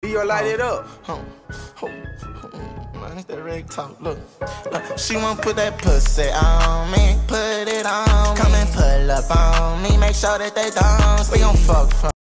You light it up. Man, it's that rig talk. Look, she won't put that pussy on me, put it on me. Come and pull up on me, make sure that they don't. We gon' fuck from